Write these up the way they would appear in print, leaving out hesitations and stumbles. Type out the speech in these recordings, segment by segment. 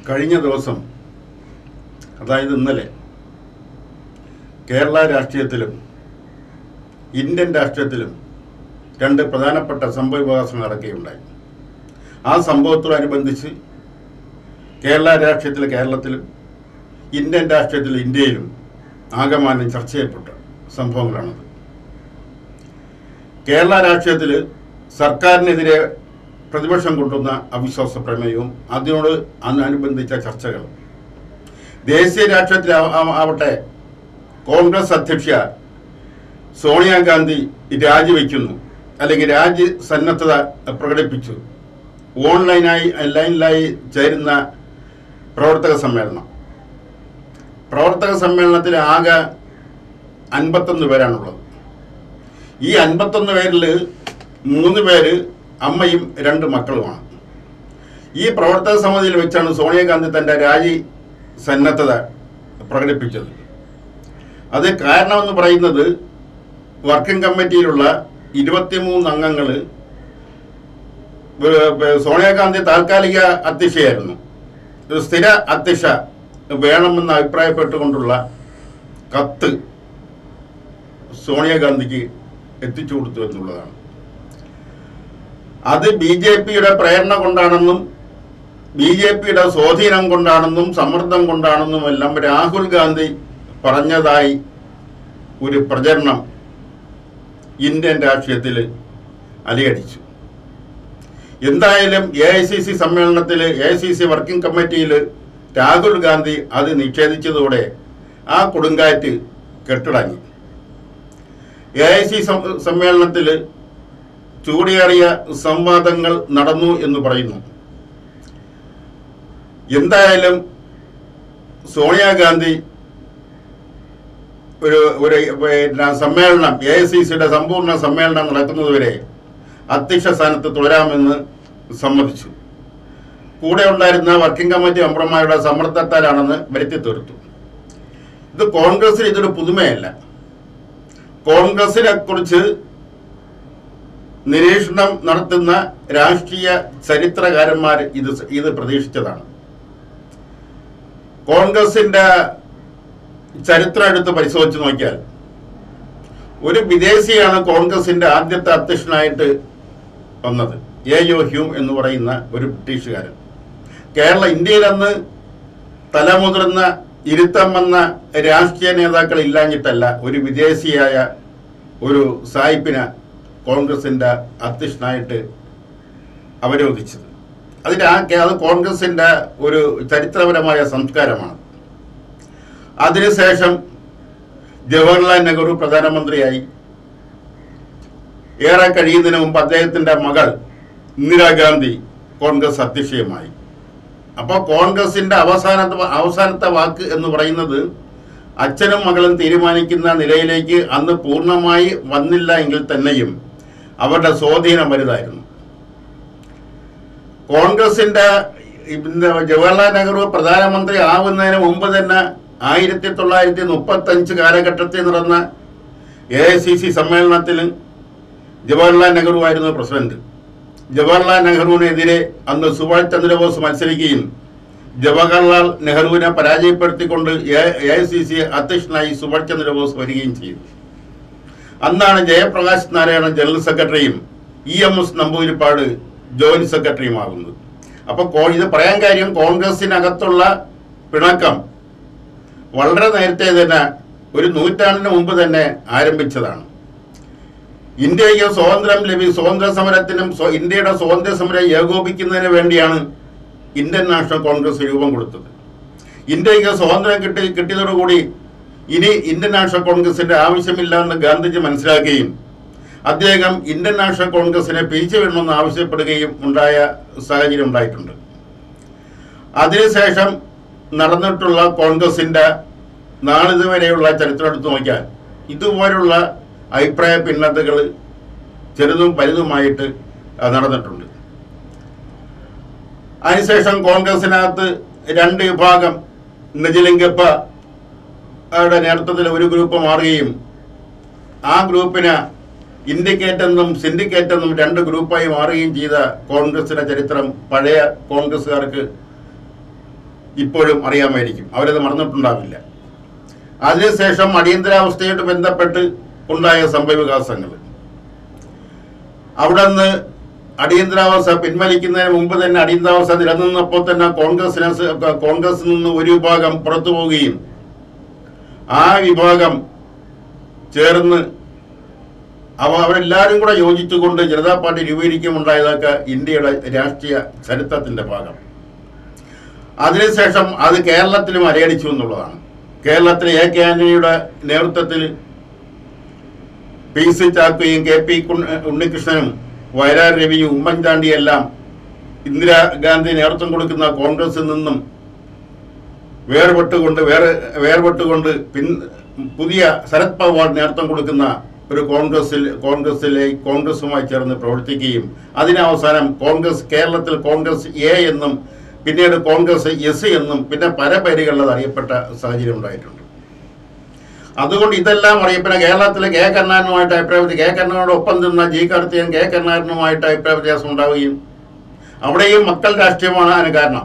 കഴിഞ്ഞ ദിവസം, അതായത് ഇന്നലെ, കേരള രാഷ്ട്രീയത്തിലും ഇന്ത്യൻ രാഷ്ട്രീയത്തിലും രണ്ട് പ്രധാനപ്പെട്ട സംഭവവികാസങ്ങൾ നടക്കുകയുണ്ടായി. ആ സംഭവത്തോടനുബന്ധിച്ച് കേരള രാഷ്ട്രീയത്തിൽ കേരളത്തിലും ഇന്ത്യൻ രാഷ്ട്രീയത്തിൽ ഇന്ത്യയിലും ആകമാനം ചർച്ച ചെയ്യപ്പെട്ട സംഭവങ്ങളാണത്. കേരള രാഷ്ട്രീയത്തിൽ സർക്കാരിനെതിരെ പ്രതിപക്ഷം കൊണ്ടുവന്ന അവിശ്വാസ പ്രമേയവും അതിനോട് അനുബന്ധിച്ച ചർച്ചകളും, ദേശീയ രാഷ്ട്രീയത്തിൽ ആവട്ടെ കോൺഗ്രസ് അധ്യക്ഷ സോണിയാഗാന്ധി രാജിവെക്കുന്നു അല്ലെങ്കിൽ രാജ്യസന്നദ്ധത പ്രകടിപ്പിച്ചു. ലൈനിലായി ചേരുന്ന പ്രവർത്തക സമ്മേളനത്തിൽ ആകെ 51 പേരാണുള്ളത്. ഈ 51 പേരിൽ 3 പേര് അമ്മയും 2 മക്കളുമാണ്. ഈ പ്രവർത്തക സമിതിയിൽ വെച്ചാണ് സോണിയാഗാന്ധി തൻ്റെ രാജിസന്നദ്ധത പ്രകടിപ്പിച്ചത്. അത് കാരണമെന്ന് പറയുന്നത് വർക്കിംഗ് കമ്മിറ്റിയിലുള്ള 23 അംഗങ്ങൾ സോണിയാഗാന്ധി താൽക്കാലിക അധ്യക്ഷയായിരുന്നു, ഒരു സ്ഥിര അധ്യക്ഷ വേണമെന്ന് അഭിപ്രായപ്പെട്ടുകൊണ്ടുള്ള കത്ത് സോണിയാഗാന്ധിക്ക് എത്തിച്ചു കൊടുത്തു എന്നുള്ളതാണ്. അത് BJPയുടെ പ്രേരണ കൊണ്ടാണെന്നും BJPയുടെ സ്വാധീനം കൊണ്ടാണെന്നും സമ്മർദ്ദം കൊണ്ടാണെന്നും എല്ലാം രാഹുൽ ഗാന്ധി പറഞ്ഞതായി ഒരു പ്രചരണം ഇന്ത്യൻ രാഷ്ട്രീയത്തിൽ അലയടിച്ചു. എന്തായാലും AICC സമ്മേളനത്തിൽ AICC വർക്കിംഗ് കമ്മിറ്റിയിൽ രാഹുൽ ഗാന്ധി അത് നിഷേധിച്ചതോടെ ആ കൊടുങ്കാറ്റ് കെട്ടടങ്ങി. AICC സമ്മേളനത്തിൽ ചൂടേറിയ സംവാദങ്ങൾ നടന്നു എന്ന് പറയുന്നു. എന്തായാലും സോണിയാഗാന്ധി ഒരു സമ്മേളനം, AICCയുടെ സമ്പൂർണ്ണ സമ്മേളനം നടക്കുന്നതുവരെ അധ്യക്ഷ സ്ഥാനത്ത് തുടരാമെന്ന് സമ്മതിച്ചു. കൂടെ ഉണ്ടായിരുന്ന വർക്കിംഗ് കമ്മിറ്റി മെമ്പർമാരുടെ സമ്മർദ്ദത്താലാണെന്ന് വരുത്തി തീർത്തു. ഇത് കോൺഗ്രസിന് ഇതൊരു പുതുമയല്ല. കോൺഗ്രസിനെ കുറിച്ച് നിരീക്ഷണം നടത്തുന്ന രാഷ്ട്രീയ ചരിത്രകാരന്മാർ ഇത് പ്രതീക്ഷിച്ചതാണ്. കോൺഗ്രസിന്റെ ചരിത്രം എടുത്ത് പരിശോധിച്ച് നോക്കിയാൽ ഒരു വിദേശിയാണ് കോൺഗ്രസിന്റെ ആദ്യത്തെ അധ്യക്ഷനായിട്ട് വന്നത്, A.O. ഹ്യൂം എന്ന് പറയുന്ന ഒരു ബ്രിട്ടീഷുകാരൻ. ഇന്ത്യയിൽ അന്ന് തലമുതിർന്ന ഇരുത്തം വന്ന രാഷ്ട്രീയ നേതാക്കൾ ഇല്ലാഞ്ഞിട്ടല്ല ഒരു വിദേശിയായ ഒരു സായിപ്പിനെ കോൺഗ്രസിന്റെ അധ്യക്ഷനായിട്ട് അവരോധിച്ചത്. അത് കോൺഗ്രസിന്റെ ഒരു ചരിത്രപരമായ സംസ്കാരമാണ്. അതിനുശേഷം ജവഹർലാൽ നെഹ്റു പ്രധാനമന്ത്രിയായി. ഏറെ കഴിയുന്നതിന് മുമ്പ് അദ്ദേഹത്തിന്റെ മകൾ ഇന്ദിരാഗാന്ധി കോൺഗ്രസ് അധ്യക്ഷയുമായി. അപ്പോൾ കോൺഗ്രസിന്റെ അവസാനത്തെ വാക്ക് എന്ന് പറയുന്നത് അച്ഛനും മകളും തീരുമാനിക്കുന്ന നിലയിലേക്ക് അന്ന് പൂർണ്ണമായി വന്നില്ല എങ്കിൽ തന്നെയും അവരുടെ സ്വാധീനം വലുതായിരുന്നു. കോൺഗ്രസിന്റെ ജവഹർലാൽ നെഹ്റു പ്രധാനമന്ത്രി ആവുന്നതിന് മുമ്പ് തന്നെ 1935 കാലഘട്ടത്തിൽ നടന്ന AICC സമ്മേളനത്തിൽ ജവഹർലാൽ നെഹ്റു ആയിരുന്നു പ്രസിഡന്റ്. ജവഹർലാൽ നെഹ്റുവിനെതിരെ അന്ന് സുഭാഷ് ചന്ദ്രബോസ് മത്സരിക്കുകയും ജവഹർലാൽ നെഹ്റുവിനെ പരാജയപ്പെടുത്തിക്കൊണ്ട് AICC അധ്യക്ഷനായി സുഭാഷ് ചന്ദ്രബോസ് വരികയും ചെയ്തു. അന്നാണ് ജയപ്രകാശ് നാരായണൻ ജനറൽ സെക്രട്ടറിയും EMS നമ്പൂതിരിപ്പാട് ജോയിന്റ് സെക്രട്ടറിയുമാകുന്നത്. അപ്പോൾ ഇത് പറയാൻ കാര്യം കോൺഗ്രസിനകത്തുള്ള പിണക്കം വളരെ നേരത്തെ തന്നെ, ഒരു നൂറ്റാണ്ടിന് മുമ്പ് തന്നെ ആരംഭിച്ചതാണ്. ഇന്ത്യക്ക് സ്വാതന്ത്ര്യ സമരത്തിനും ഇന്ത്യയുടെ സ്വാതന്ത്ര്യ സമരം ഏകോപിക്കുന്നതിന് വേണ്ടിയാണ് ഇന്ത്യൻ നാഷണൽ കോൺഗ്രസ് രൂപം കൊടുത്തത്. ഇന്ത്യക്ക് സ്വാതന്ത്ര്യം കിട്ടിയതോടുകൂടി ഇനി ഇന്ത്യൻ നാഷണൽ കോൺഗ്രസിന്റെ ആവശ്യമില്ല എന്ന് ഗാന്ധിജി മനസ്സിലാക്കുകയും അദ്ദേഹം ഇന്ത്യൻ നാഷണൽ കോൺഗ്രസിനെ പിരിച്ചുവിടണമെന്ന് ആവശ്യപ്പെടുകയും ഉണ്ടായ സാഹചര്യം ഉണ്ടായിട്ടുണ്ട്. അതിനുശേഷം നടന്നിട്ടുള്ള കോൺഗ്രസിന്റെ നാളിതുവരെയുള്ള ചരിത്രം എടുത്തു നോക്കിയാൽ ഇതുപോലുള്ള അഭിപ്രായ ഭിന്നതകൾ ചെറുതും വലുതുമായിട്ട് നടന്നിട്ടുണ്ട്. അതിനുശേഷം കോൺഗ്രസിനകത്ത് 2 വിഭാഗം, നിജലിംഗപ്പയുടെ നേതൃത്വത്തിൽ ഒരു ഗ്രൂപ്പ് മാറുകയും ആ ഗ്രൂപ്പിന് ഇൻഡിക്കേറ്റ് എന്നും സിൻഡിക്കേറ്റ് എന്നും 2 ഗ്രൂപ്പായി മാറുകയും ചെയ്ത കോൺഗ്രസിന്റെ ചരിത്രം പഴയ കോൺഗ്രസ്സുകാർക്ക് ഇപ്പോഴും അറിയാമായിരിക്കും, അവരത് മറന്നിട്ടുണ്ടാവില്ല. അതിനുശേഷം അടിയന്തരാവസ്ഥയായിട്ട് ബന്ധപ്പെട്ട് ഉണ്ടായ സംഭവവികാസങ്ങൾ, അവിടെ നിന്ന് അടിയന്തരാവസ്ഥ പിൻവലിക്കുന്നതിന് മുമ്പ് തന്നെ അടിയന്തരാവസ്ഥ നിലനിന്നപ്പോൾ തന്നെ കോൺഗ്രസിൽ നിന്ന് ഒരു വിഭാഗം പുറത്തു പോവുകയും ആ വിഭാഗം ചേർന്ന് അവരെല്ലാവരും കൂടെ യോജിച്ചുകൊണ്ട് ജനതാ പാർട്ടി രൂപീകരിക്കുമുണ്ടായതൊക്കെ ഇന്ത്യയുടെ രാഷ്ട്രീയ ചരിത്രത്തിന്റെ ഭാഗം. അതിനുശേഷം അത് കേരളത്തിലും അരയടിച്ചു എന്നുള്ളതാണ്. കേരളത്തിലെ എ കെ ആന്റണിയുടെ നേതൃത്വത്തിൽ P C ചാക്കോയും K P ഉണ്ണികൃഷ്ണനും Vayalar രവിയും ഉമ്മൻചാണ്ടിയെല്ലാം Indira Gandhi നേതൃത്വം കൊടുക്കുന്ന കോൺഗ്രസിൽ നിന്നും വേർപെട്ടുകൊണ്ട് പുതിയ ശരത് പവാർ നേതൃത്വം കൊടുക്കുന്ന ഒരു കോൺഗ്രസുമായി ചേർന്ന് പ്രവർത്തിക്കുകയും അതിനവസാനം കേരളത്തിൽ കോൺഗ്രസ് എ എന്നും പിന്നീട് കോൺഗ്രസ് എസ് എന്നും പിന്നെ പല പേരുകളിൽ അറിയപ്പെട്ട സാഹചര്യം ഉണ്ടായിട്ടുണ്ട്. അതുകൊണ്ട് ഇതെല്ലാം അറിയപ്പെടുന്ന കേരളത്തിലെ കെ കരുണാകരനുമായിട്ട് കെ കരുണാകരനോടൊപ്പം നിന്ന ജി കാർത്തികൻ കെ കരുണാകരനുമായിട്ട് അഭിപ്രായ വ്യത്യാസം ഉണ്ടാവുകയും അവിടെയും മക്കൾ രാഷ്ട്രീയമാണ് അതിന് കാരണം.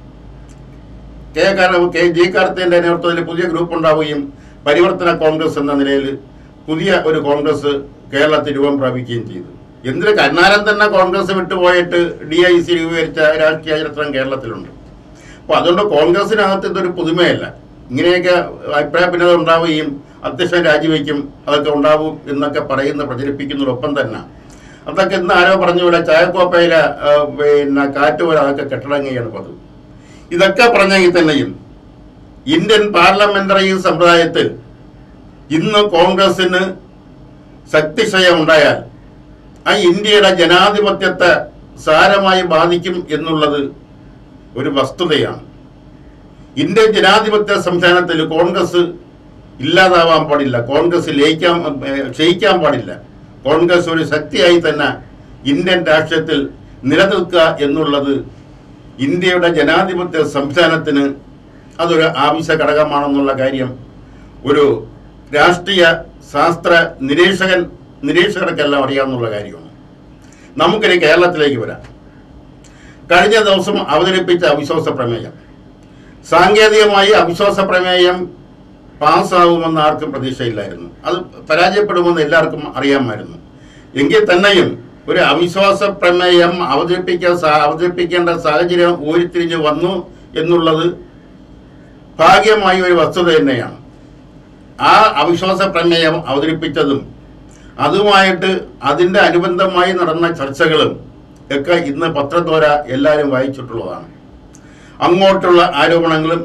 ജി കാർത്തികന്റെ നേതൃത്വത്തിൽ പുതിയ ഗ്രൂപ്പ് ഉണ്ടാവുകയും പരിവർത്തന കോൺഗ്രസ് എന്ന നിലയിൽ പുതിയ ഒരു കോൺഗ്രസ് കേരളത്തിൽ രൂപം പ്രാപിക്കുകയും ചെയ്തു. എന്തിന് കരുണാകരൻ തന്നെ കോൺഗ്രസ് വിട്ടുപോയിട്ട് DIC രൂപീകരിച്ച രാഷ്ട്രീയ ചരിത്രം കേരളത്തിലുണ്ട്. അപ്പോൾ അതുകൊണ്ട് കോൺഗ്രസിനകത്ത് ഇതൊരു പുതുമയല്ല. ഇങ്ങനെയൊക്കെ അഭിപ്രായ ഭിന്നത ഉണ്ടാവുകയും അധ്യക്ഷൻ രാജിവെക്കും അതൊക്കെ ഉണ്ടാവും എന്നൊക്കെ പ്രചരിപ്പിക്കുന്നതോടൊപ്പം തന്നെ അതൊക്കെ ഇന്ന് ആരോ പറഞ്ഞുകൂടെ ചായക്കോപ്പയില കാറ്റ് പോലെ അതൊക്കെ കെട്ടടങ്ങുകയാണ് പതിവ്. ഇതൊക്കെ പറഞ്ഞെങ്കിൽ തന്നെയും ഇന്ത്യൻ പാർലമെന്ററി സമ്പ്രദായത്തിൽ ഇന്ന് കോൺഗ്രസിന് ശക്തിക്ഷയം ഉണ്ടായാൽ ആ ഇന്ത്യയുടെ ജനാധിപത്യത്തെ സാരമായി ബാധിക്കും എന്നുള്ളത് ഒരു വസ്തുതയാണ്. ഇന്ത്യൻ ജനാധിപത്യ സംസ്ഥാനത്തിൽ കോൺഗ്രസ് ഇല്ലാതാവാൻ പാടില്ല, കോൺഗ്രസ് ക്ഷയിക്കാൻ പാടില്ല. കോൺഗ്രസ് ഒരു ശക്തിയായി തന്നെ ഇന്ത്യൻ രാഷ്ട്രീയത്തിൽ നിലനിൽക്കുക എന്നുള്ളത് ഇന്ത്യയുടെ ജനാധിപത്യ സംസ്ഥാനത്തിന് അതൊരു ആവശ്യ ഘടകമാണെന്നുള്ള കാര്യം ഒരു രാഷ്ട്രീയ ശാസ്ത്ര നിരീക്ഷകർക്കെല്ലാം അറിയാവുന്ന കാര്യമാണ്. നമുക്കിനി കേരളത്തിലേക്ക് വരാം. കഴിഞ്ഞ ദിവസം അവതരിപ്പിച്ച അവിശ്വാസ പ്രമേയം, സാങ്കേതികമായി അവിശ്വാസ പ്രമേയം പാസ്സാവുമെന്ന് ആർക്കും പ്രതീക്ഷയില്ലായിരുന്നു. അത് പരാജയപ്പെടുമെന്ന് എല്ലാവർക്കും അറിയാമായിരുന്നു. എങ്കിൽ തന്നെയും ഒരു അവിശ്വാസ പ്രമേയം അവതരിപ്പിക്കേണ്ട സാഹചര്യം ഊരിത്തിരിഞ്ഞ് വന്നു എന്നുള്ളത് ഭാഗ്യമായ ഒരു വസ്തുത തന്നെയാണ്. ആ അവിശ്വാസ പ്രമേയം അവതരിപ്പിച്ചതും അതുമായിട്ട് അതിൻ്റെ അനുബന്ധമായി നടന്ന ചർച്ചകളും ഒക്കെ ഇന്ന് പത്രദ്വാര എല്ലാവരും വായിച്ചിട്ടുള്ളതാണ്. അങ്ങോട്ടുള്ള ആരോപണങ്ങളും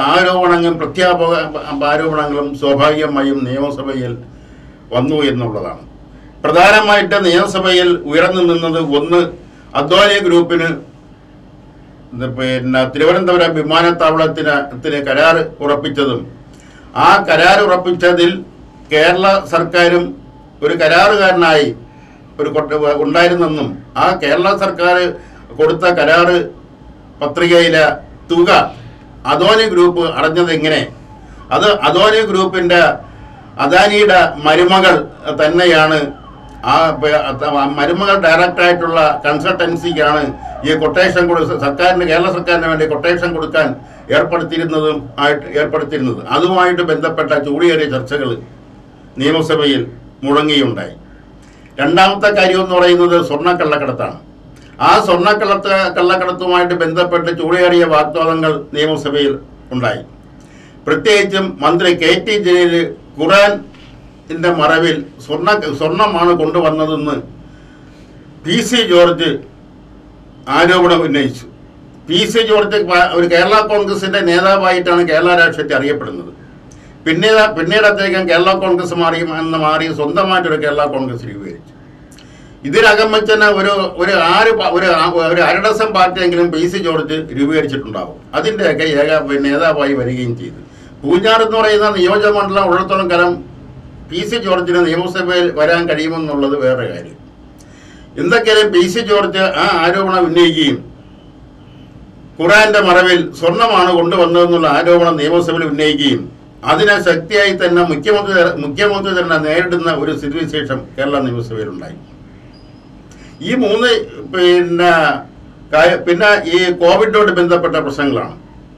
ആരോപണങ്ങളും സ്വാഭാവികമായും നിയമസഭയിൽ വന്നു എന്നുള്ളതാണ്. പ്രധാനമായിട്ട് നിയമസഭയിൽ ഉയർന്നു നിന്നത് ഒന്ന്, അദ്വാനി ഗ്രൂപ്പിന് തിരുവനന്തപുരം വിമാനത്താവളത്തിന് കരാർ ഉറപ്പിച്ചതും ആ കരാർ ഉറപ്പിച്ചതിൽ കേരള സർക്കാരും ഒരു കരാറുകാരനായി ഉണ്ടായിരുന്നെന്നും ആ കേരള സർക്കാർ കൊടുത്ത കരാർ പത്രികയിലെ തുക അദ്വാനി ഗ്രൂപ്പ് അടഞ്ഞത് എങ്ങനെ? അത് അദ്വാനി ഗ്രൂപ്പിന്റെ അദാനിയുടെ മരുമകൾ തന്നെയാണ്. ആ മരുമകൾ ഡയറക്റ്റായിട്ടുള്ള കൺസൾട്ടൻസിക്കാണ് ഈ കൊട്ടേഷൻ കേരള സർക്കാരിന് വേണ്ടി കൊട്ടേഷൻ കൊടുക്കാൻ ഏർപ്പെടുത്തിയിരുന്നത്. അതുമായിട്ട് ബന്ധപ്പെട്ട ചൂടേറിയ ചർച്ചകൾ നിയമസഭയിൽ മുഴങ്ങിയുണ്ടായി. രണ്ടാമത്തെ കാര്യം എന്ന് പറയുന്നത് സ്വർണ്ണക്കള്ളക്കടത്താണ്. ആ കള്ളക്കടത്തുമായിട്ട് ബന്ധപ്പെട്ട് ചൂടേറിയ വാഗ്വാദങ്ങൾ നിയമസഭയിൽ ഉണ്ടായി. പ്രത്യേകിച്ചും മന്ത്രി KT ജലീൽ ഖുർആന്റെ മറവിൽ സ്വർണമാണ് കൊണ്ടുവന്നതെന്ന് PC ജോർജ് ആരോപണം ഉന്നയിച്ചു. PC ജോർജ് ഒരു കേരള കോൺഗ്രസിന്റെ നേതാവായിട്ടാണ് കേരള രാഷ്ട്രീയത്തെ അറിയപ്പെടുന്നത്. പിന്നീട് അദ്ദേഹം കേരള കോൺഗ്രസ് മാറി സ്വന്തമായിട്ടൊരു കേരള കോൺഗ്രസ് രൂപീകരിച്ചു. ഇതിനകം വെച്ച് തന്നെ ഒരു അരഡസം പാർട്ടിയെങ്കിലും PC ജോർജ് രൂപീകരിച്ചിട്ടുണ്ടാവും. അതിൻ്റെയൊക്കെ നേതാവായി വരികയും ചെയ്തു. പൂഞ്ഞാർ എന്ന് പറയുന്ന നിയോജകമണ്ഡലം ഉള്ളിടത്തോളം കാലം PC ജോർജിന് നിയമസഭയിൽ വരാൻ കഴിയുമെന്നുള്ളത് വേറെ കാര്യം. എന്തൊക്കെയാലും PC ജോർജ് ആ ആരോപണം ഉന്നയിക്കുകയും ഖുർആന്റെ മറവിൽ സ്വർണമാണ് കൊണ്ടുവന്നതെന്നുള്ള ആരോപണം നിയമസഭയിൽ ഉന്നയിക്കുകയും അതിനെ ശക്തിയായി തന്നെ മുഖ്യമന്ത്രി തന്നെ നേരിടുന്ന ഒരു സ്ഥിതിവിശേഷം കേരള നിയമസഭയിലുണ്ടായി. ഈ മൂന്ന് പിന്നെ ഈ കോവിഡോട് ബന്ധപ്പെട്ട പ്രശ്നങ്ങളാണ്.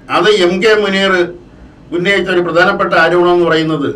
അത് MK മുനീർ ഉന്നയിച്ച ഒരു പ്രധാനപ്പെട്ട ആരോപണം എന്ന് പറയുന്നത്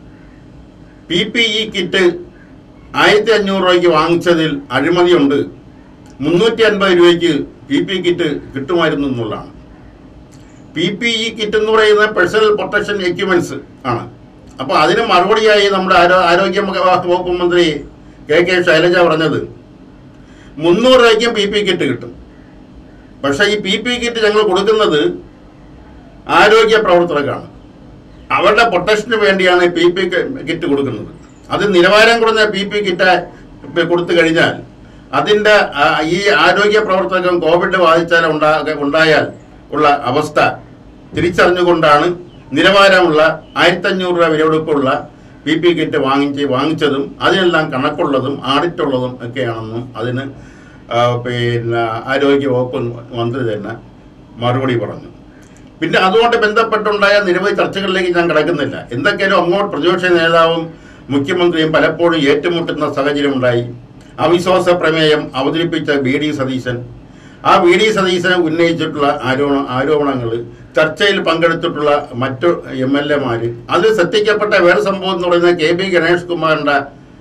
PPE കിറ്റ് 1500 രൂപയ്ക്ക് വാങ്ങിച്ചതിൽ അഴിമതിയുണ്ട്, 350 രൂപയ്ക്ക് PPE കിറ്റ് കിട്ടുമായിരുന്നു എന്നുള്ളതാണ്. PPE കിറ്റ് എന്ന് പറയുന്നത് പേഴ്സണൽ പ്രൊട്ടക്ഷൻ എക്യുപ്മെന്റ്സ് ആണ്. അപ്പോൾ അതിന് മറുപടിയായി നമ്മുടെ ആരോഗ്യ വകുപ്പ് മന്ത്രി KK ശൈലജ പറഞ്ഞത് 300 രൂപയ്ക്കും PPE കിറ്റ് കിട്ടും. പക്ഷേ ഈ PPE കിറ്റ് ഞങ്ങൾ കൊടുക്കുന്നത് ആരോഗ്യ പ്രവർത്തകർക്കാണ്, അവരുടെ പ്രൊട്ടക്ഷന് വേണ്ടിയാണ് PPE കിറ്റ് കൊടുക്കുന്നത്. അത് നിലവാരം കുറഞ്ഞ PPE കിറ്റ് കൊടുത്തു കഴിഞ്ഞാൽ അതിൻ്റെ ഈ ആരോഗ്യ പ്രവർത്തകൻ കോവിഡ് ബാധിച്ചാൽ ഉണ്ടായാൽ ഉള്ള അവസ്ഥ തിരിച്ചറിഞ്ഞുകൊണ്ടാണ് നിലവാരമുള്ള 1500 രൂപ വിലയെടുപ്പുള്ള PPE കിറ്റ് വാങ്ങിച്ചതും അതിനെല്ലാം കണക്കുള്ളതും ആഡിറ്റുള്ളതും ഒക്കെയാണെന്നും അതിന് ആരോഗ്യ വകുപ്പ് മന്ത്രി തന്നെ മറുപടി പറഞ്ഞു. പിന്നെ അതുകൊണ്ട് ബന്ധപ്പെട്ടുണ്ടായ നിരവധി ചർച്ചകളിലേക്ക് ഞാൻ കിടക്കുന്നില്ല. എന്തൊക്കെയാലും അങ്ങോട്ട് പ്രതിപക്ഷ നേതാവും മുഖ്യമന്ത്രിയും പലപ്പോഴും ഏറ്റുമുട്ടുന്ന സാഹചര്യമുണ്ടായി. അവിശ്വാസ പ്രമേയം അവതരിപ്പിച്ച VD സതീശൻ, ആ VD സതീശനെ ഉന്നയിച്ചിട്ടുള്ള ആരോപണങ്ങൾ, ചർച്ചയിൽ പങ്കെടുത്തിട്ടുള്ള മറ്റു MLA മാർ, അതിൽ ശ്രദ്ധിക്കപ്പെട്ട വേറെ സംഭവം എന്ന് പറയുന്നത് KB ഗണേഷ് കുമാറിൻ്റെ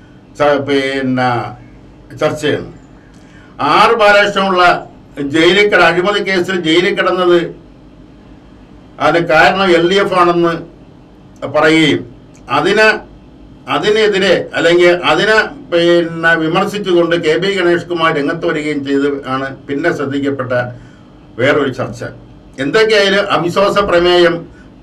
ചർച്ചയാണ്. R ബാലകൃഷ്ണനുള്ള അഴിമതി കേസിൽ ജയിലിൽ കിടന്നത് അതിന് കാരണം LDF ആണെന്ന് പറയുകയും അതിനെതിരെ അല്ലെങ്കിൽ അതിനെ വിമർശിച്ചുകൊണ്ട് KB ഗണേഷ് കുമാർ രംഗത്ത് വരികയും ചെയ്ത് ആണ് പിന്നെ ശ്രദ്ധിക്കപ്പെട്ട വേറൊരു ചർച്ച. എന്തൊക്കെയായാലും അവിശ്വാസ പ്രമേയം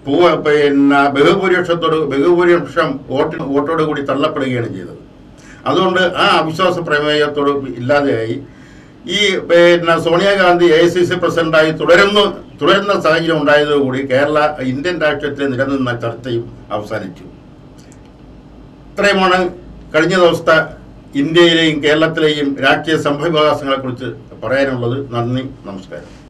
ബഹുഭൂരിപക്ഷം വോട്ടോട് കൂടി തള്ളപ്പെടുകയാണ് ചെയ്തത്. അതുകൊണ്ട് ആ അവിശ്വാസ പ്രമേയത്തോട് ഇല്ലാതെയായി. ഈ സോണിയാഗാന്ധി AICC പ്രസിഡന്റായി തുടരുന്ന സാഹചര്യം ഉണ്ടായതോടുകൂടി ഇന്ത്യൻ രാഷ്ട്രീയത്തിൽ നിലനിന്ന ചർച്ചയും അവസാനിച്ചു. ഇത്രയുമാണ് കഴിഞ്ഞ ദിവസത്തെ ഇന്ത്യയിലെയും കേരളത്തിലെയും രാഷ്ട്രീയ സംഭവവികാസങ്ങളെക്കുറിച്ച് പറയാനുള്ളത്. നന്ദി, നമസ്കാരം.